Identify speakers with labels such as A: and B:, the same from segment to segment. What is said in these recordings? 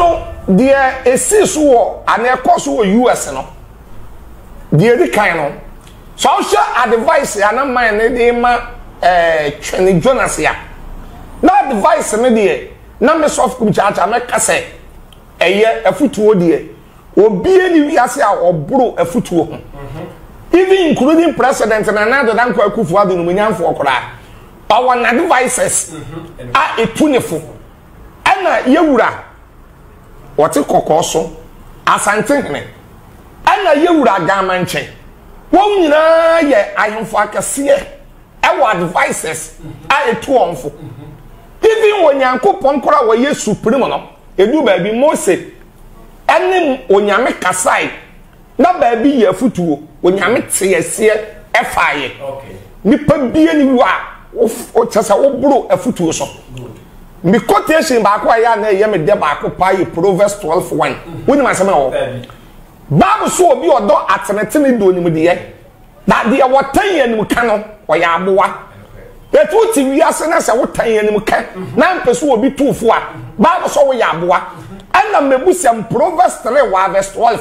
A: no deɛ esi so wɔ ana ɛkɔ so wɔ US no deɛ di kan no social advice ana man ne de ma Twene Jonas ya na advice ne deɛ na me soft Kumchacha me kase ɛyɛ afutuo deɛ obie ni wiase a ɔboro afutuo ho even including president na Nana Dankwa Akufo-Addo no munyanfo okora our advices a etunefo ana yewura wote kokoso asantehene ana yewura gamanche won nyina ye ayemfo akase ewo advices a etuonfo even onyankopon kora wo ye supreme no edu ba bi Mose enim onyame kasai na ba bi ye futuo onyame teyese efaye okay nipa bie ni wa o chasa wo bro afutuo so mi quotation ba ko ya na ye me de ba ko pa ye Proverbs 12:1 woni ma sema wo Bible so obi odo atenetene do nim de ye na de wotan ye nim ka no o ya aboa betu ti wiase na se wotan ye nim ka na mpeso obi tufo a Bible so wo ya aboa ana mebusam Proverbs 3:12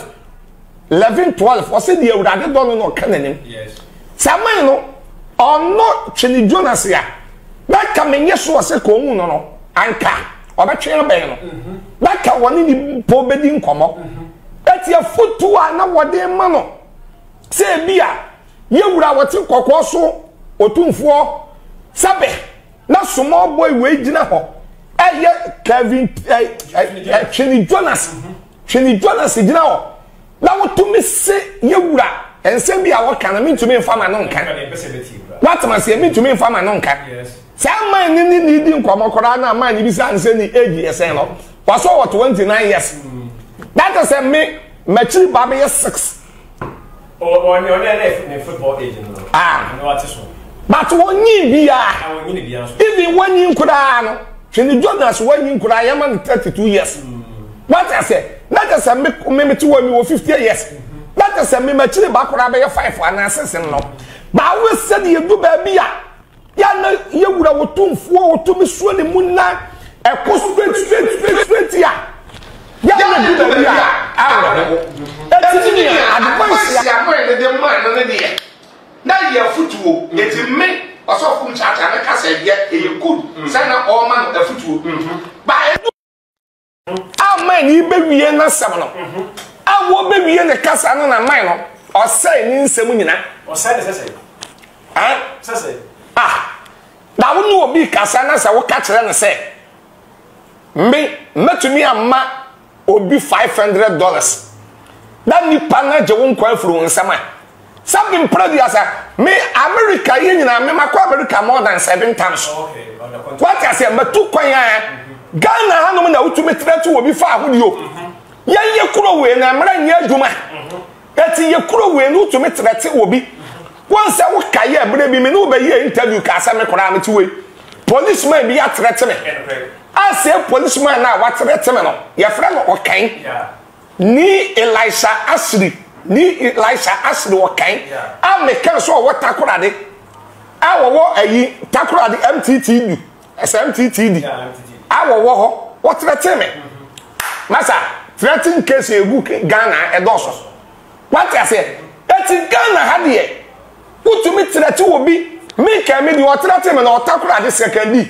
A: 11-12 was the Urade don't know canon. Yes. Samano or not Twene Jonas ya. That coming yes was a coon no anka or a chair bell. That can one in the poor bedding come. That's your foot to another what they mano. Say beer, you would have what you call so or 2-4 Sabe. Not small boy waging up. Kelvin Twene Jonas. Twene Jonas is now. Now what to me say yewura and say be our can mean to me farmer non can. What must say mean to me farmer non can. Yes. Some man need kwamokora na man bi say say ni age yes no. Was over 29 years. That is a me mature baby 6. Or on your football age no. Ah, no what is so. But one yin bia. Even one yin kuda no. Twene Jonas one yin kuda yaman 32 years. What I say? That is a me to me 50 years. That is a me mature bakura be 5 and assassin no. But I will say you do baby ya. Ya na you would have 2-4 to me so the moon na e ko straight ya. Ya na do baby ya. That's me advice ya boy the man no dey. Na ye futuo yeti me also Kumchacha na kasa ye good. Say na all man the futuo. But man yi be wie na sem no awo be wie ne kasa no na man no o say ni nsem nyina o say de sese sese da wo no obi kasa na se wo ka kire ne se me metumi amma obi $500 that ni pana je won kwa furu nsema sabim producer me America ye nyina me makwa America more than 7 times okay what I say metu kwan ya Ghana hanom na utumi tretu obi fa ahodio ye kuro we na mra nya adwuma eti ye kuro we no utumi trete obi won se wo kaye abre bi me no be ye interview ka asa me kora me tiwe policeman bi ya trete me I say policeman na wa trete me no ye fra no okan ni Elisha Asri okan a me kan so wo takorade a wo ayi takorade MTTD SMTTD awo wo ho what threaten me masa threaten case egu Ghana edoso what I say eti Ghana ha de utumi threaten obi me ka me di what threaten me na otakura de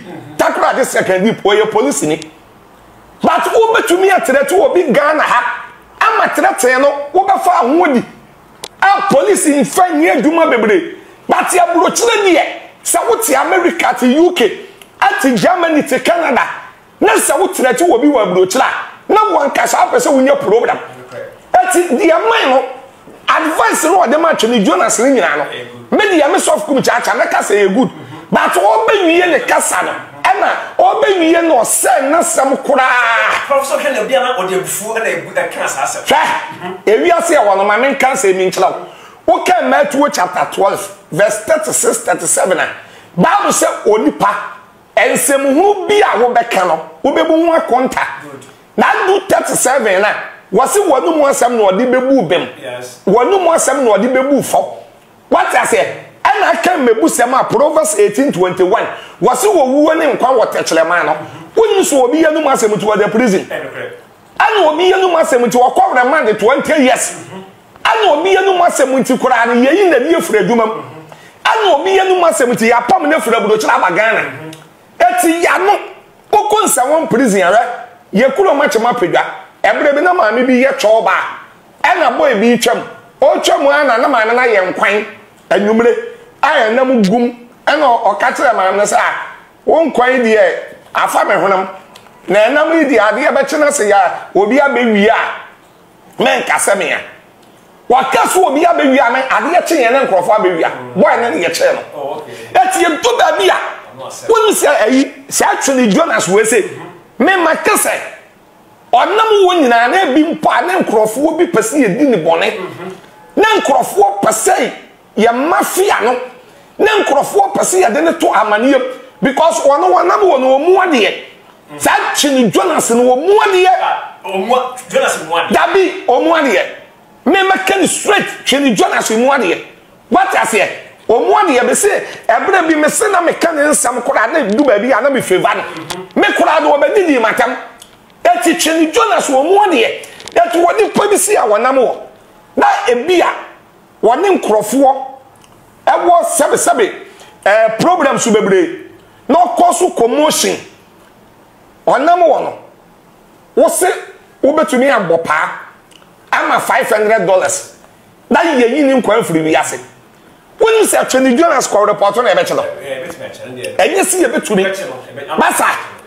A: second oye police ni but wo betumi threaten obi Ghana ha ama threaten no wo be fa ahodi a police in fa ni aduma bebre but ya buro chire ni e se wo ti America ti UK ati Germany ti Canada na se wo trete wo bi wa brochla na won kasa apese wunya program ati dia man no advice no de ma Twene Jonas nyina no me dia me soft Kumchacha na kasa e good but wo be wiye ne kasa no na o be wiye no se na sam kura professor Kelvin dia na o de bufu na e kan sa asem e wi ase e wono ma me Nkansah mi nchira wo kan Matthew chapter 12 verse 36-37 Bible say onipa ensem hu bi a wo beka no wo bebu hu akonta na do 37 na wasi wonu mu asem na odi bebu bem yes wonu mu asem na odi bebu fo what I say ana kan mebu sem a Proverbs 18:21 wasi wo wuo ne nkwa wo techeleman no wonu so obi yanu mu asem to the prison ana obi yenu masem nti wakɔwre man de 20 years ana obi yenu masem nti kora ne yeyi na bi efura adwumam ana obi yenu masem nti yapam na efura budo kira bagana eti ya no okonsa won prison ara ye kuro machema pedwa ebre bi na maame bi ye choba ana boy bi twam o twam ana na maame na ye nkwan anwumre aye na mu gum ana o ka kire maame na sa won kwan die afa me honam na na mu di ade ya be kina se ya obi abewi a men kasa me ya wakaso obi abewi a men ade ya kyen na nkrofo abewi a boy na ye kye no eti ye to ba bia wonu se ayi se Twene Jonas we se me makase onam wo nyina na bi mpa na nkrofo bi pese ye di ne bone na nkrofo pese ye mafia no na nkrofo pese ye de ne to amaniyem because ono wonam wo no mu ade sa Twene Jonas no mu ade Jonas mu ade dabi omu ade me make straight Twene Jonas mu ade what I say omu ade be say ebre bi me se na me kan nsam kora na du ba bi ana me favor no me kora do obedi di matam eti Twene Jonas omu ade eti wodi polisi a wonam wo na ebia woni nkrofo ewo sebe problems bebre no cause commotion onam wono wo se wo betumi abopa ama $500 da yeyi ni nkwan firi wi ase woni se Twene Jonas ko report na ebe chelo enye si ebe tumi basa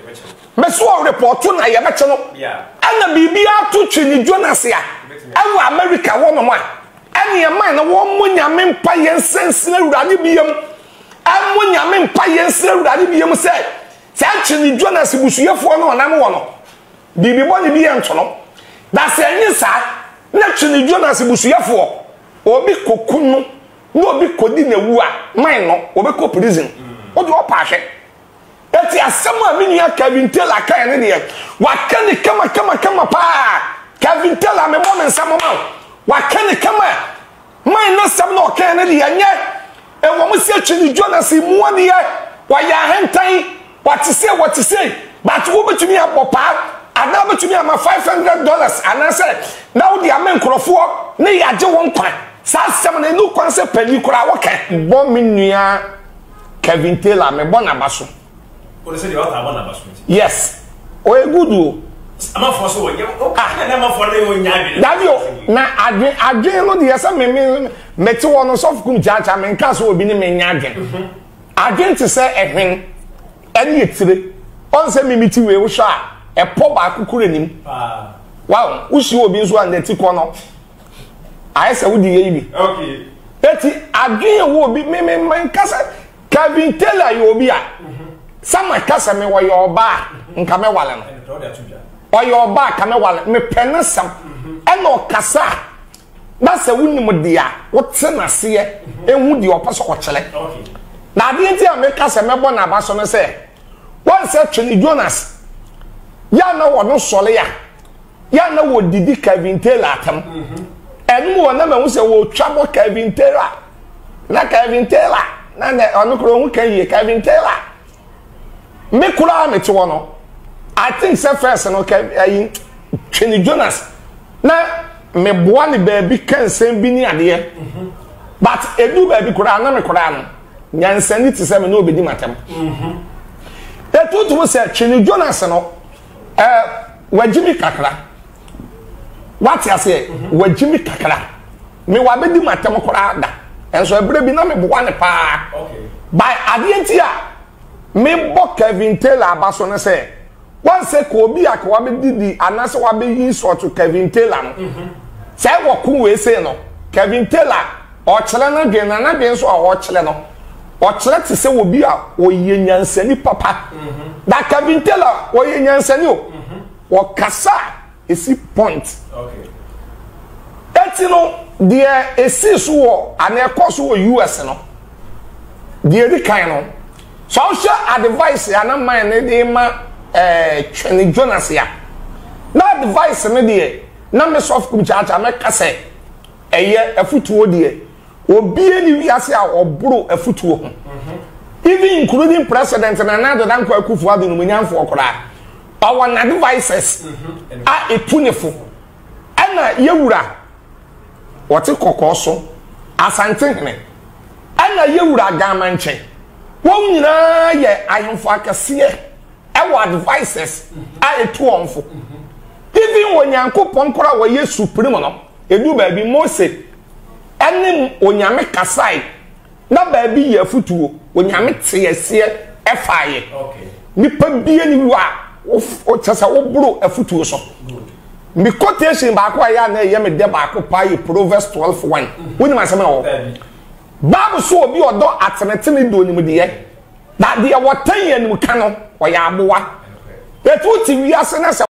A: meso report na ebe chelo ana bibia to Twene Jonas ya awu America wo no ma ene man na wo munyame mpa yensensena urade biyam amunyame mpa yensensena urade biyam se Twene Jonas busuyefo no onam wo no bibi boni bi ento no da se enye sa na Twene Jonas busuyefo obi kokunu no obi kodi na wu a man no obi ko prison o do pa hwe eti asema minua Kelvin Tailor kan ne de wa kan kama pa Kelvin Tailor me mo nsamo ma wa kan kama man no sam no kan ne de anye e wo mo se Twene Jonas mu ane ye wa ya hentan what to say but wo betumi abopa ana betumi ama $500 ana say now the amen krofo ne yaje won kwan sa sem na nu kwan se pani kura wo kan bo minua Kelvin Tailor me bona baso o se de wa ta bona baso yes o egudu ama fo so wo ye na ma fo le wo nya bi davio na adwen no de yesa me meti wo no sof Kumchacha me Nkansah obi ni me nya adwen te se ehwen eni etire on se mimiti we wo sha e po ba akukure nim wow ushi obi nso ande ti kono aye se wudi ye bi okay eti adwen wo obi me Nkansah Kelvin Tailor yo obi a sama kasa me wo yo ba nka me wale no o yo ba ka me wale me penesam e no kasa na se wunim dia wo tenase ye ehu di opaso ko chele okay na ade nti a me kasa me bo na baso no se won se Twene Jonas ya na wo no sole ya na wo didi Kelvin Tailor atam enu wo na me hu se wo twabo Kelvin Tailor na Kelvin Tailor na ne onu kro hu kan ye Kelvin Tailor me kura me ti wo no I think say first no Twene Jonas na me boa ni baby kan sem bi ni ade but edu baby kura na me kura no nyansani ti se me no obedi matam etutu se Twene Jonas no wajimi kakra what you say wajimi kakra me wa bedi matam kura da enso ebre bi na me boa ne pa okay by ade ntia me bo Kelvin Tailor abaso ne se one say ko obi akwa be didi anase wa be yin so to Kelvin Tailor no say wo ku we say no Kelvin Tailor o chele na gbe na gbe so o chele no o chele ti say obi a o ye nyansani papa da Kelvin Tailor o ye nyansani o kasa esi point okay etino de esi so wo ana ekoso wo US no de ri kan no social advice ana man ne de ma Twene Jonas ya na advice me de na me soft Kumchacha me kase eye afutuo de obi eni wiase a obro afutuo ho even including president na Nana Danko Akufo-Addo no munyanfo okora our advices are a tuneful. And yewura what it cocoso as Antony. And yewura gamanche. One ye iron for a our advices are a tuonful. Even when Yanko Ponkora were ye supreme, a do baby Mose. And onyame kasai na ba bi ye futuo onyame tiesie efaye okay nipa bie ni wa o chasa wo bro afutuo so mi quotation ba ko ya na ye me de ba ko pa ye Proverbs 12:1 woni ma sema wo Bible so obi odo atenetene do ni mu de ye na de wotan ye ni mu ka no o ya aboa betu ti wi ase na